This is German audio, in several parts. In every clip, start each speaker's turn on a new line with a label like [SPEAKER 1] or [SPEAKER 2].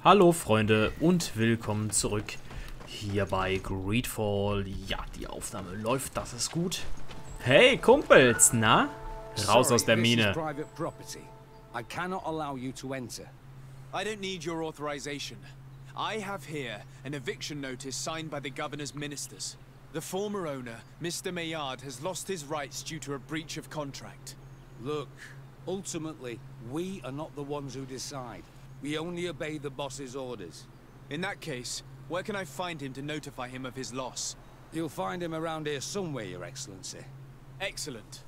[SPEAKER 1] Hallo Freunde und willkommen zurück hier bei Greedfall. Ja, die Aufnahme läuft, das ist gut. Hey Kumpels, na? Raus aus der Mine.
[SPEAKER 2] I cannot allow you to enter.
[SPEAKER 3] I don't need your authorization. I have here an eviction notice signed by the governor's ministers. The former owner, Mr. Maillard, has lost his rights due to a breach of contract.
[SPEAKER 2] Look, ultimately, we are not the ones who decide. We only obey the boss's orders.
[SPEAKER 3] In that case, where can I find him to notify him of his loss?
[SPEAKER 2] You'll find him around here somewhere, Your Excellency.
[SPEAKER 3] Excellent.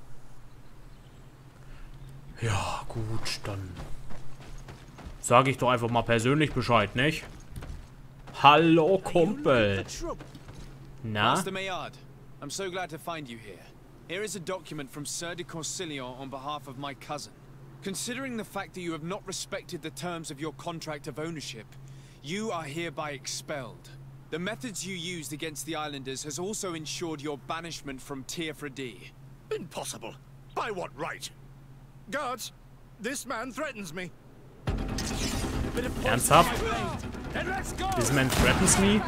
[SPEAKER 1] Ja, gut, dann sage ich doch einfach mal persönlich Bescheid, nicht? Hallo Kumpel. Na?
[SPEAKER 3] Master Maillard, I'm so glad to find you here. Here is a document from Sir de Corsillon on behalf of my cousin. Considering the fact that you have not respected the terms of your contract of ownership, you are hereby expelled. The methods you used against the islanders has also ensured your banishment from Teofredi.
[SPEAKER 4] Impossible. By what right? Guards, this man threatens me.
[SPEAKER 1] Ernsthaft? This man threatens me?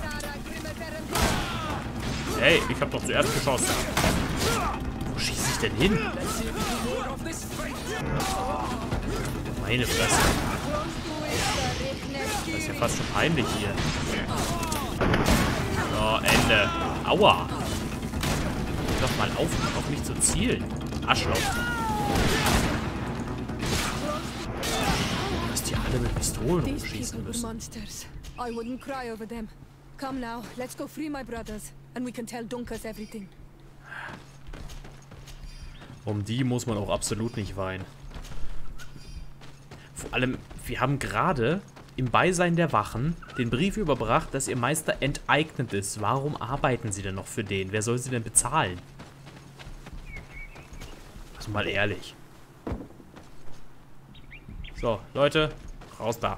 [SPEAKER 1] Hey, ich hab doch zuerst geschossen. Wo schieße ich denn hin? Meine Fresse. Das ist ja fast schon peinlich hier. So, Ende. Aua. Hör doch mal auf mich zu zielen. Arschloch. Dass die alle mit Pistolen rumschießen müssen.
[SPEAKER 5] I wouldn't cry over them. Come now, let's go free my brothers, and we can tell Dunkus everything.
[SPEAKER 1] Um die muss man auch absolut nicht weinen. Vor allem, wir haben gerade im Beisein der Wachen den Brief überbracht, dass ihr Meister enteignet ist. Warum arbeiten sie denn noch für den? Wer soll sie denn bezahlen? Also mal ehrlich. So, Leute, raus da.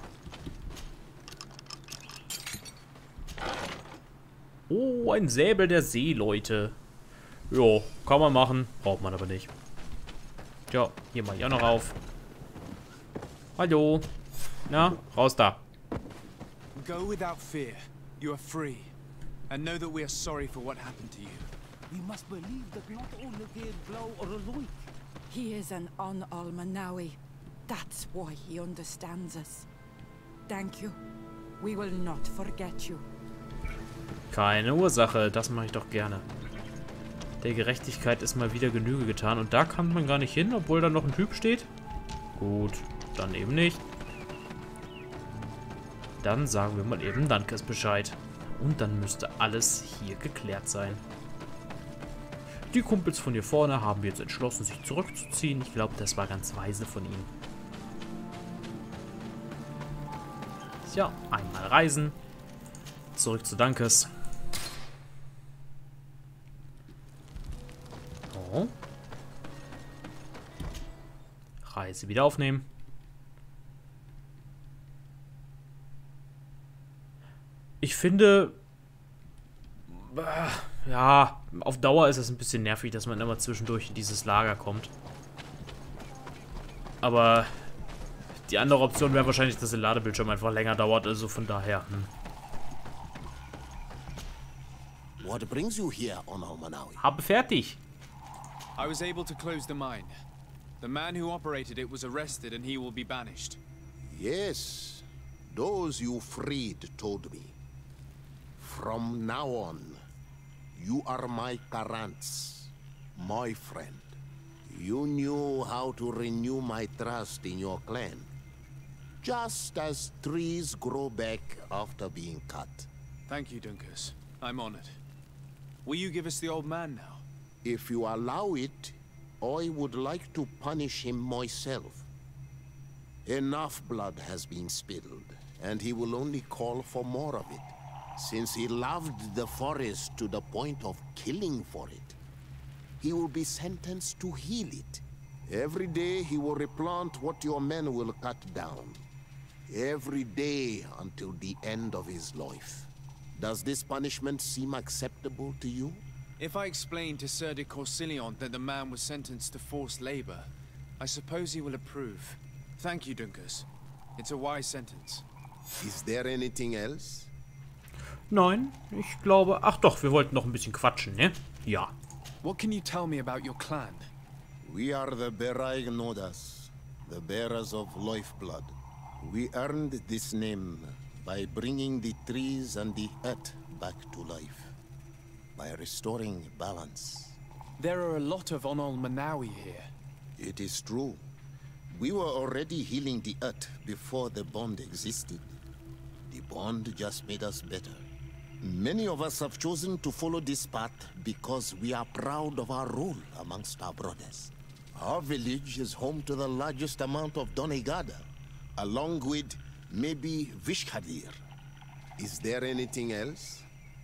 [SPEAKER 1] Oh, ein Säbel der Seeleute. Jo, kann man machen. Braucht man aber nicht. Tja, hier mach ich auch noch auf. Hallo. Na, raus da.
[SPEAKER 3] Go without fear. You are free. And know that we are sorry for what happened to you.
[SPEAKER 2] We must believe that not only gave blow or a loik.
[SPEAKER 5] He is an Almanawi. That's why he understands us. Thank you. We will not forget you.
[SPEAKER 1] Keine Ursache, das mache ich doch gerne. Der Gerechtigkeit ist mal wieder Genüge getan. Und da kann man gar nicht hin, obwohl da noch ein Typ steht. Gut, dann eben nicht. Dann sagen wir mal eben Dankes Bescheid. Und dann müsste alles hier geklärt sein. Die Kumpels von hier vorne haben jetzt entschlossen, sich zurückzuziehen. Ich glaube, das war ganz weise von ihnen. Ja, einmal reisen. Zurück zu Dankes. Oh. Reise wieder aufnehmen. Ich finde, ja, auf Dauer ist es ein bisschen nervig, dass man immer zwischendurch in dieses Lager kommt. Aber die andere Option wäre wahrscheinlich, dass der Ladebildschirm einfach länger dauert, also von daher.
[SPEAKER 4] What brings you here on Almanawi?
[SPEAKER 1] Habe fertig.
[SPEAKER 3] I was able to close the mine. The man who operated it was arrested and he will be banished.
[SPEAKER 4] Yes, those you freed told me. From now on, you are my Karants, my friend. You knew how to renew my trust in your clan. Just as trees grow back after being cut.
[SPEAKER 3] Thank you, Dunkus. I'm honored. Will you give us the old man now?
[SPEAKER 4] If you allow it, I would like to punish him myself. Enough blood has been spilled, and he will only call for more of it. Since he loved the forest to the point of killing for it, he will be sentenced to heal it. Every day he will replant what your men will cut down. Every day until the end of his life. Does this punishment seem acceptable to you?
[SPEAKER 3] If I explain to Sir de Corsillon that the man was sentenced to forced labor, I suppose he will approve. Thank you, Dunkus. It's a wise sentence.
[SPEAKER 4] Is there anything else?
[SPEAKER 1] Nein, ich glaube... Ach doch, wir wollten noch ein bisschen quatschen, ne? Ja.
[SPEAKER 3] What can you tell me about your clan?
[SPEAKER 4] We are the Beraig Nodas, the bearers of lifeblood. We earned this name by bringing the trees and the earth back to life, by restoring balance.
[SPEAKER 3] There are a lot of Onol Manawi here.
[SPEAKER 4] It is true. We were already healing the earth before the bond existed. The bond just made us better. Many of us have chosen to follow this path because we are proud of our role amongst our brothers. Our village is home to the largest amount of Donegada, along with maybe Vishkadir. Is there anything else?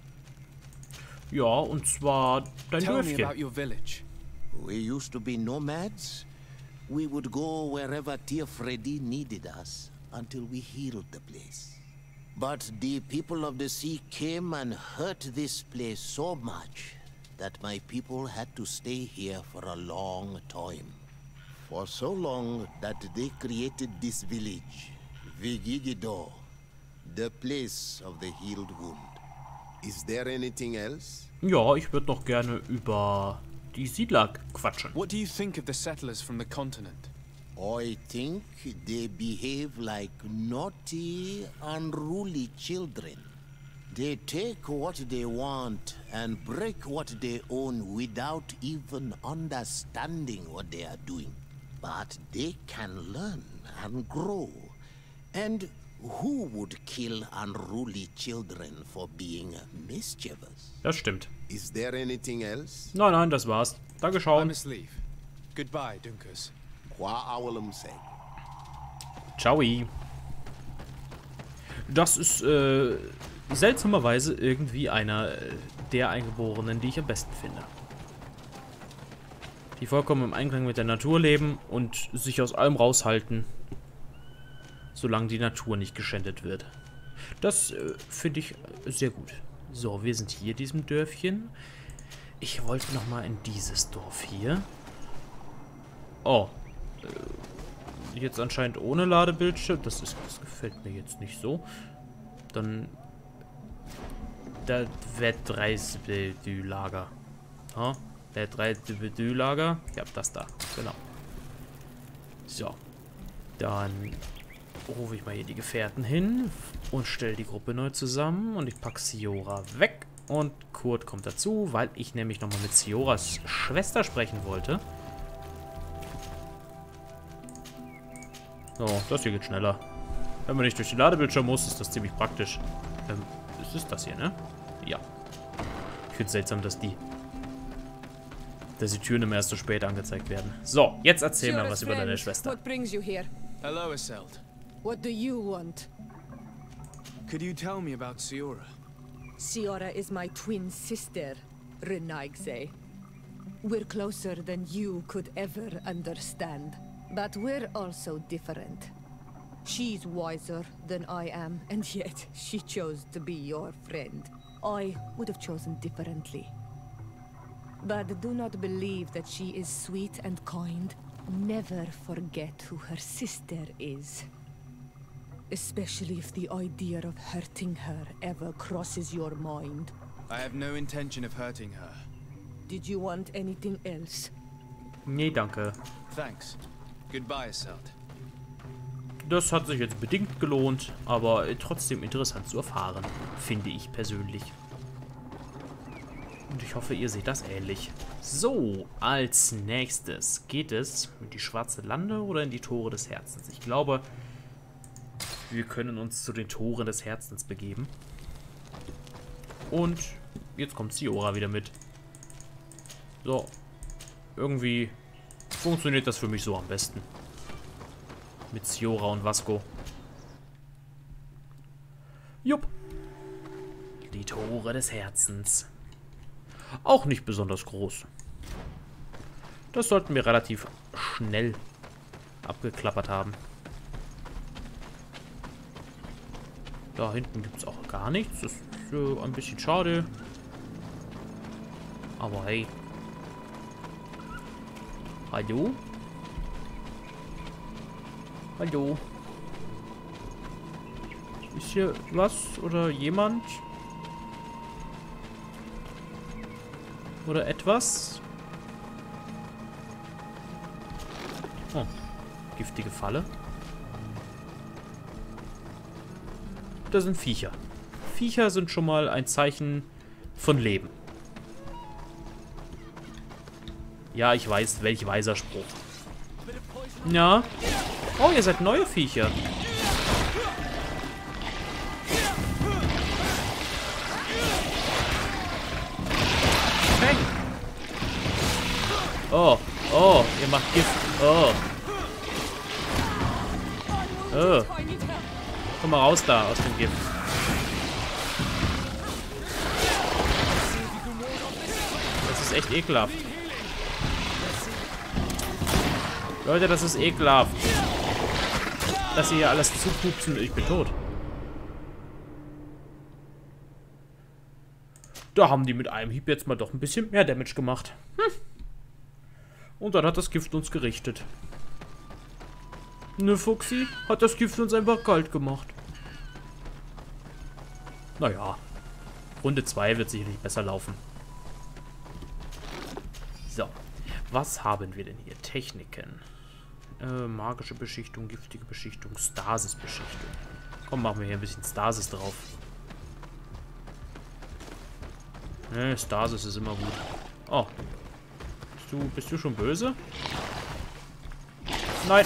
[SPEAKER 1] Ja, und zwar dein
[SPEAKER 3] Tell me about
[SPEAKER 1] Dörfchen.
[SPEAKER 3] your village.
[SPEAKER 4] We used to be nomads. We would go wherever Tia Freddy needed us until we healed the place. But the people of the sea came and hurt this place so much that my people had to stay here for a long time. For so long that they created this village, Vigigido, the place of the healed wound. Is there anything else?
[SPEAKER 1] Ja, ich würde noch gerne über die Siedler quatschen.
[SPEAKER 3] What do you think of the settlers from the continent?
[SPEAKER 4] I think they behave like naughty, unruly children. They take what they want and break what they own without even understanding what they are doing. But they can learn and grow. And who would kill unruly children for being mischievous?
[SPEAKER 1] Das stimmt.
[SPEAKER 4] Is there anything else?
[SPEAKER 1] Nein, nein, das war's.
[SPEAKER 3] I
[SPEAKER 1] Dankeschön.
[SPEAKER 3] must leave. Goodbye, Dunkus.
[SPEAKER 4] Qua awalum say.
[SPEAKER 1] Ciao. Das ist seltsamerweise irgendwie einer der Eingeborenen, die ich am besten finde. Die vollkommen im Einklang mit der Natur leben und sich aus allem raushalten, solange die Natur nicht geschändet wird. Das finde ich sehr gut. So, wir sind hier in diesem Dörfchen. Ich wollte nochmal in dieses Dorf hier. Oh. Jetzt anscheinend ohne Ladebildschirm. Das gefällt mir jetzt nicht so. Dann... Das Wettreisbildü-Lager. Ja, Wettreisbildü-Lager. Ja, das da. Genau. So. Dann rufe ich mal hier die Gefährten hin und stelle die Gruppe neu zusammen. Und ich packe Siora weg. Und Kurt kommt dazu, weil ich nämlich nochmal mit Sioras Schwester sprechen wollte. So, das hier geht schneller. Wenn man nicht durch die Ladebildschirm muss, ist das ziemlich praktisch. Ist das hier, ne? Ja. Ich finde es seltsam, dass die Türen immer erst so spät angezeigt werden. So, jetzt erzähl mal was über deine Schwester.
[SPEAKER 6] What brings you here?
[SPEAKER 3] Hello, Iselt.
[SPEAKER 6] What do you want?
[SPEAKER 3] Could you tell me about Siora?
[SPEAKER 6] Siora is my twin sister, Renaigze. We're closer than you could ever understand. But we're also different. She's wiser than I am, and yet she chose to be your friend. I would have chosen differently. But do not believe that she is sweet and kind. Never forget who her sister is. Especially if the idea of hurting her ever crosses your mind.
[SPEAKER 3] I have no intention of hurting her.
[SPEAKER 6] Did you want anything else?
[SPEAKER 1] Nee, danke.
[SPEAKER 3] Thanks. Goodbye, Iselt.
[SPEAKER 1] Das hat sich jetzt bedingt gelohnt, aber trotzdem interessant zu erfahren, finde ich persönlich. Und ich hoffe, ihr seht das ähnlich. So, als nächstes geht es in die Schwarze Lande oder in die Tore des Herzens. Ich glaube, wir können uns zu den Toren des Herzens begeben. Und jetzt kommt Siora wieder mit. So, irgendwie funktioniert das für mich so am besten. Mit Siora und Vasco. Jupp. Die Tore des Herzens. Auch nicht besonders groß. Das sollten wir relativ schnell abgeklappert haben. Da hinten gibt es auch gar nichts. Das ist ein bisschen schade. Aber hey. Hallo? Hallo? Ist hier was oder jemand? Oder etwas? Oh, giftige Falle. Da sind Viecher. Viecher sind schon mal ein Zeichen von Leben. Ja, ich weiß, welch weiser Spruch. Ja. Oh, ihr seid neue Viecher. Hey. Oh, oh, ihr macht Gift. Oh. Oh. Komm mal raus da, aus dem Gift. Das ist echt ekelhaft. Leute, das ist ekelhaft. Dass ihr hier alles zupupsen. Ich bin tot. Da haben die mit einem Hieb jetzt mal doch ein bisschen mehr Damage gemacht. Und dann hat das Gift uns gerichtet. Ne, Fuchsi? Hat das Gift uns einfach kalt gemacht. Naja. Runde 2 wird sicherlich besser laufen. So. Was haben wir denn hier? Techniken. Magische Beschichtung, giftige Beschichtung, Stasis-Beschichtung. Komm, machen wir hier ein bisschen Stasis drauf. Ne, Stasis ist immer gut. Oh. Bist du schon böse? Nein.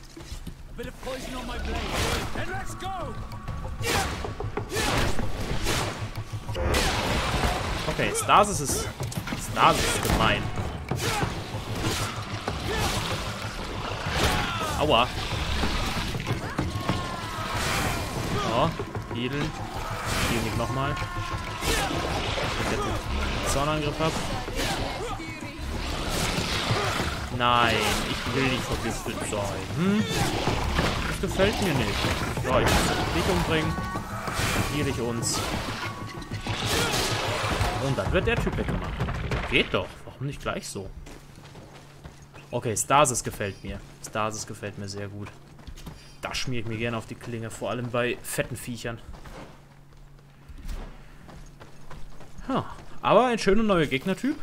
[SPEAKER 1] Okay, Stasis ist gemein. Aua. So, healen. Heal mich nochmal. Ich jetzt einen Zornangriff habe. Nein, ich will nicht vergiftet sein. Das gefällt mir nicht. So, ich muss dich umbringen. Heal ich uns. Und dann wird der Typ weggemacht. Geht doch. Warum nicht gleich so? Okay, Stasis gefällt mir. Stasis gefällt mir sehr gut. Da schmiere ich mir gerne auf die Klinge. Vor allem bei fetten Viechern. Ha, aber ein schöner neuer Gegnertyp.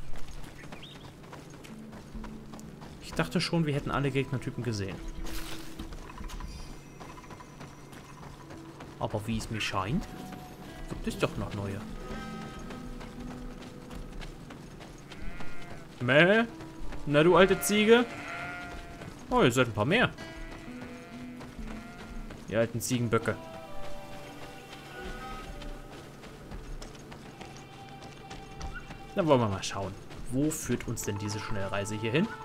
[SPEAKER 1] Ich dachte schon, wir hätten alle Gegnertypen gesehen. Aber wie es mir scheint, gibt es doch noch neue. Mäh? Na, du alte Ziege? Oh, ihr seid ein paar mehr. Ihr alten Ziegenböcke. Dann wollen wir mal schauen. Wo führt uns denn diese Schnellreise hier hin?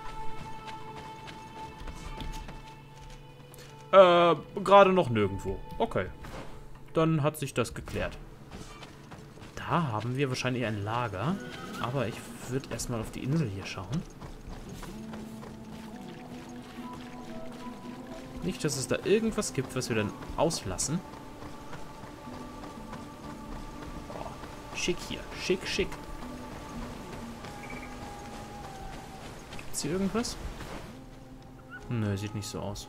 [SPEAKER 1] Gerade noch nirgendwo. Okay. Dann hat sich das geklärt. Da haben wir wahrscheinlich ein Lager. Aber ich würde erstmal auf die Insel hier schauen. Nicht, dass es da irgendwas gibt, was wir dann auslassen. Oh, schick hier. Schick, schick. Gibt's hier irgendwas? Nö, sieht nicht so aus.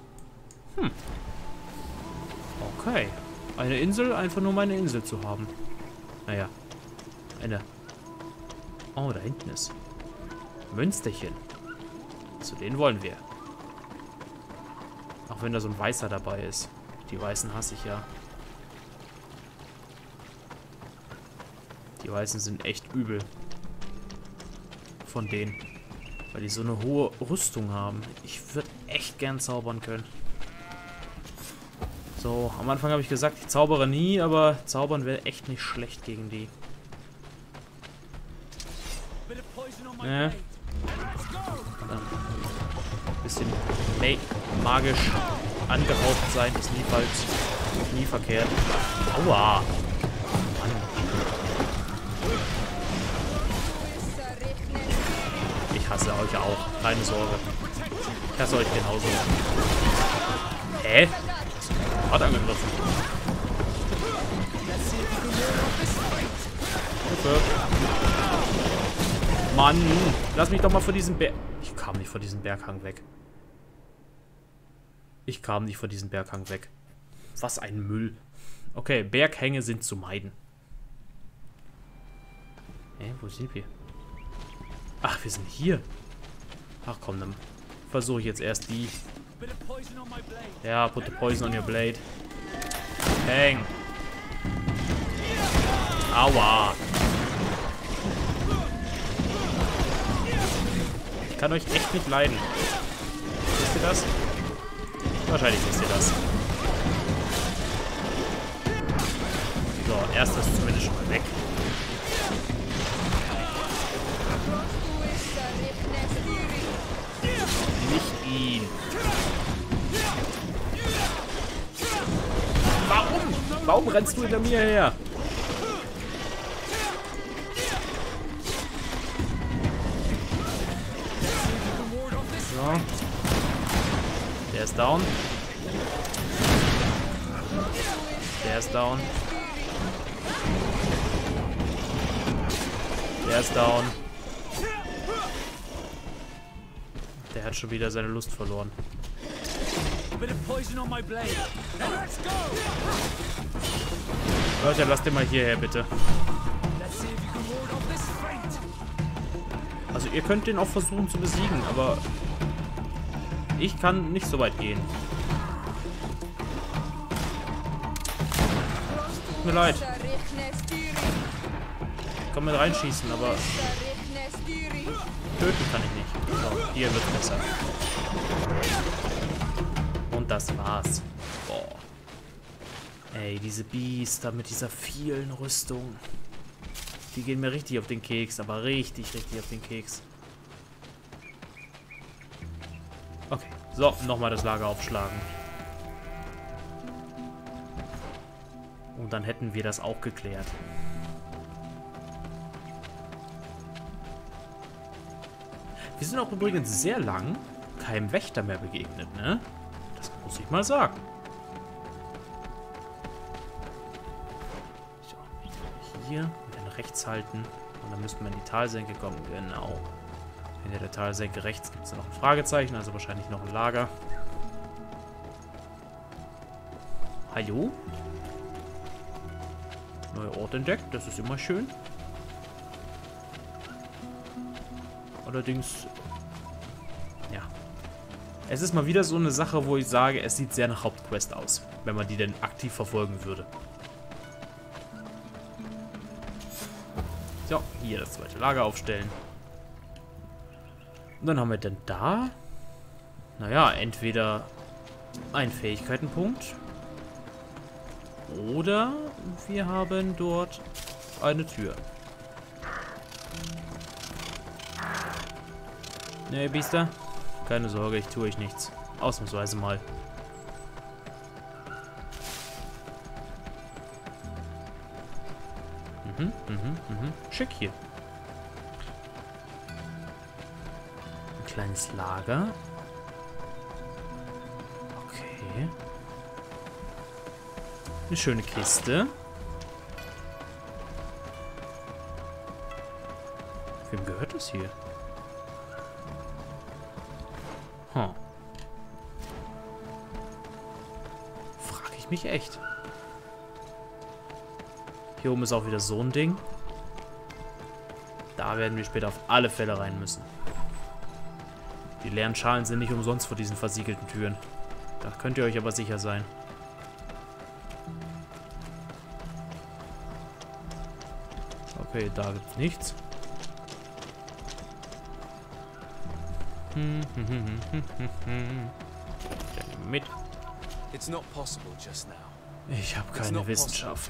[SPEAKER 1] Okay. Eine Insel, einfach nur meine Insel zu haben. Naja. Eine... Oh, da hinten ist Münsterchen. Zu denen wollen wir. Auch wenn da so ein Weißer dabei ist. Die Weißen hasse ich ja. Die Weißen sind echt übel. Von denen. Weil die so eine hohe Rüstung haben. Ich würde echt gern zaubern können. So, am Anfang habe ich gesagt, ich zaubere nie, aber zaubern wäre echt nicht schlecht gegen die. Ne? Dann ein bisschen magisch angehaucht sein, ist nie verkehrt. Aua! Mann. Ich hasse euch auch, keine Sorge. Ich hasse euch genauso. Hä? Hat angegriffen. Hilfe. Mann, lass mich doch mal vor diesem Berg... Ich kam nicht vor diesem Berghang weg. Ich kam nicht vor diesem Berghang weg. Was ein Müll. Okay, Berghänge sind zu meiden. Wo sind wir? Ach, wir sind hier. Ach komm, dann versuche ich jetzt erst die. Ja, put the poison on your blade. Hang. Aua. Ich kann euch echt nicht leiden. Wisst ihr das? Wahrscheinlich wisst ihr das. So, erst das zumindest schon mal weg. Nicht ihn. Warum? Warum rennst du hinter mir her? So. Der ist down. Der ist down. Der ist down. Der hat schon wieder seine Lust verloren. Leute, lasst den mal hierher, bitte. Also ihr könnt den auch versuchen zu besiegen, aber ich kann nicht so weit gehen. Tut mir leid. Ich kann mit reinschießen, aber töten kann ich nicht. So, hier wird besser. Und das war's. Boah. Ey, diese Biester mit dieser vielen Rüstung. Die gehen mir richtig auf den Keks, aber richtig auf den Keks. Okay, so, nochmal das Lager aufschlagen. Und dann hätten wir das auch geklärt. Wir sind auch übrigens sehr lang keinem Wächter mehr begegnet, ne? Das muss ich mal sagen. So, hier und dann rechts halten. Und dann müssten wir in die Talsenke kommen. Genau. Hinter der Talsenke rechts gibt es noch ein Fragezeichen, also wahrscheinlich noch ein Lager. Hallo? Neuer Ort entdeckt, das ist immer schön. Allerdings, ja. Es ist mal wieder so eine Sache, wo ich sage, es sieht sehr nach Hauptquest aus, wenn man die denn aktiv verfolgen würde. So, hier das zweite Lager aufstellen. Und dann haben wir denn da, naja, entweder einen Fähigkeitenpunkt oder wir haben dort eine Tür. Ne, Biester? Keine Sorge, ich tue euch nichts. Ausnahmsweise mal. Schick hier. Ein kleines Lager. Okay. Eine schöne Kiste. Wem gehört das hier? Frag ich mich echt. Hier oben ist auch wieder so ein Ding. Da werden wir später auf alle Fälle rein müssen. Die leeren Schalen sind nicht umsonst vor diesen versiegelten Türen. Da könnt ihr euch aber sicher sein. Okay, da gibt's nichts. Mit. Ich habe keine Wissenschaft.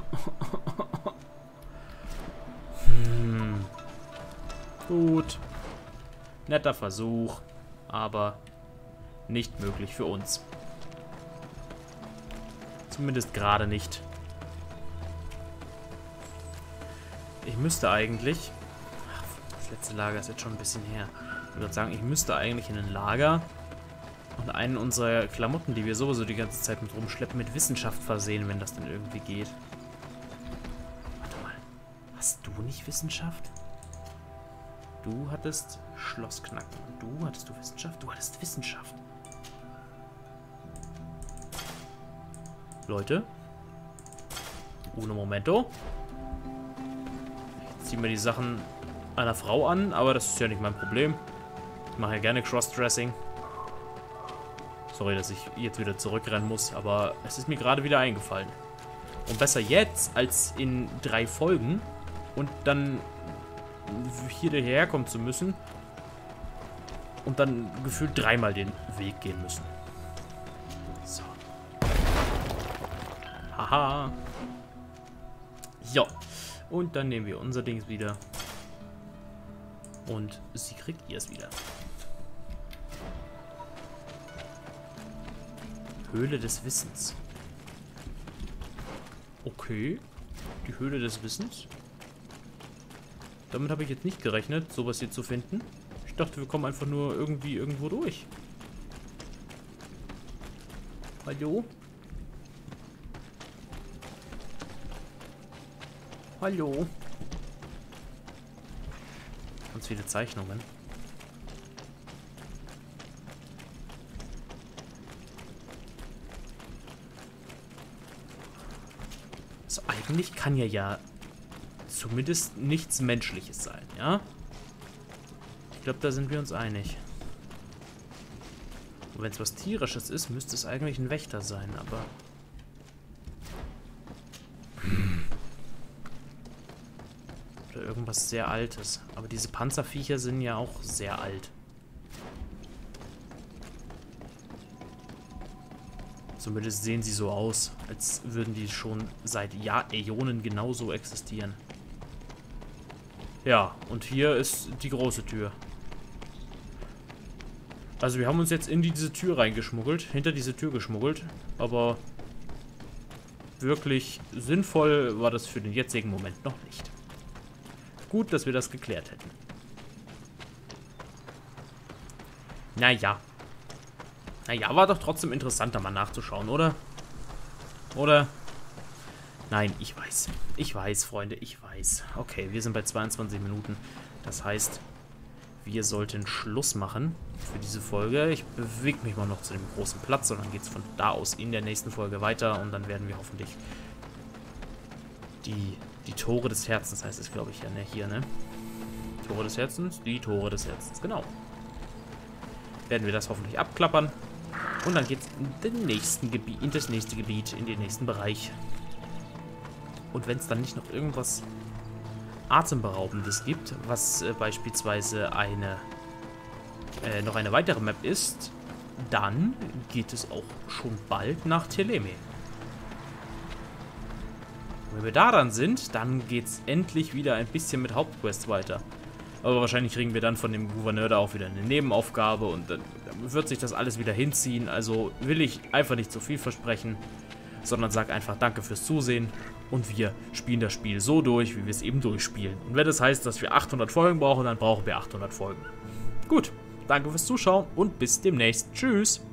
[SPEAKER 1] Gut. Netter Versuch, aber nicht möglich für uns. Zumindest gerade nicht. Ich müsste eigentlich... Ach, das letzte Lager ist jetzt schon ein bisschen her. Ich würde sagen, ich müsste eigentlich in ein Lager und einen unserer Klamotten, die wir sowieso die ganze Zeit mit rumschleppen, mit Wissenschaft versehen, wenn das denn irgendwie geht. Warte mal. Hast du nicht Wissenschaft? Du hattest Schlossknacken. Und du hattest Wissenschaft? Du hattest Wissenschaft. Leute, Uno momento. Ich ziehe mir die Sachen einer Frau an, aber das ist ja nicht mein Problem. Ich mache ja gerne Crossdressing. Sorry, dass ich jetzt wieder zurückrennen muss, aber es ist mir gerade wieder eingefallen. Und besser jetzt als in 3 Folgen und dann hier daherkommen zu müssen und dann gefühlt 3-mal den Weg gehen müssen. So. Haha. Ja. Und dann nehmen wir unser Dings wieder. Und sie kriegt ihr es wieder. Höhle des Wissens. Okay. Die Höhle des Wissens. Damit habe ich jetzt nicht gerechnet, sowas hier zu finden. Ich dachte, wir kommen einfach nur irgendwie irgendwo durch. Hallo? Hallo? Ganz viele Zeichnungen. Also eigentlich kann ja zumindest nichts Menschliches sein, ja? Ich glaube, da sind wir uns einig. Und wenn es was Tierisches ist, müsste es eigentlich ein Wächter sein, aber... Oder irgendwas sehr Altes. Aber diese Panzerviecher sind ja auch sehr alt. Zumindest sehen sie so aus, als würden die schon seit Äonen genauso existieren. Ja, und hier ist die große Tür. Also wir haben uns jetzt in diese Tür reingeschmuggelt, hinter diese Tür geschmuggelt, aber wirklich sinnvoll war das für den jetzigen Moment noch nicht. Gut, dass wir das geklärt hätten. Naja. Naja, war doch trotzdem interessanter mal nachzuschauen, oder? Oder? Nein, ich weiß. Ich weiß, Freunde, ich weiß. Okay, wir sind bei 22 Minuten. Das heißt, wir sollten Schluss machen für diese Folge. Ich bewege mich mal noch zu dem großen Platz und dann geht es von da aus in der nächsten Folge weiter. Und dann werden wir hoffentlich die Tore des Herzens, heißt es, glaube ich, ja, ne? Hier, ne? Tore des Herzens? Die Tore des Herzens, genau. Werden wir das hoffentlich abklappern. Und dann geht es in das nächste Gebiet, in den nächsten Bereich. Und wenn es dann nicht noch irgendwas Atemberaubendes gibt, was beispielsweise noch eine weitere Map ist, dann geht es auch schon bald nach Theleme. Wenn wir da dann sind, dann geht es endlich wieder ein bisschen mit Hauptquests weiter. Aber wahrscheinlich kriegen wir dann von dem Gouverneur da auch wieder eine Nebenaufgabe und dann wird sich das alles wieder hinziehen. Also will ich einfach nicht zu viel versprechen, sondern sag einfach danke fürs Zusehen und wir spielen das Spiel so durch, wie wir es eben durchspielen. Und wenn das heißt, dass wir 800 Folgen brauchen, dann brauchen wir 800 Folgen. Gut, danke fürs Zuschauen und bis demnächst. Tschüss!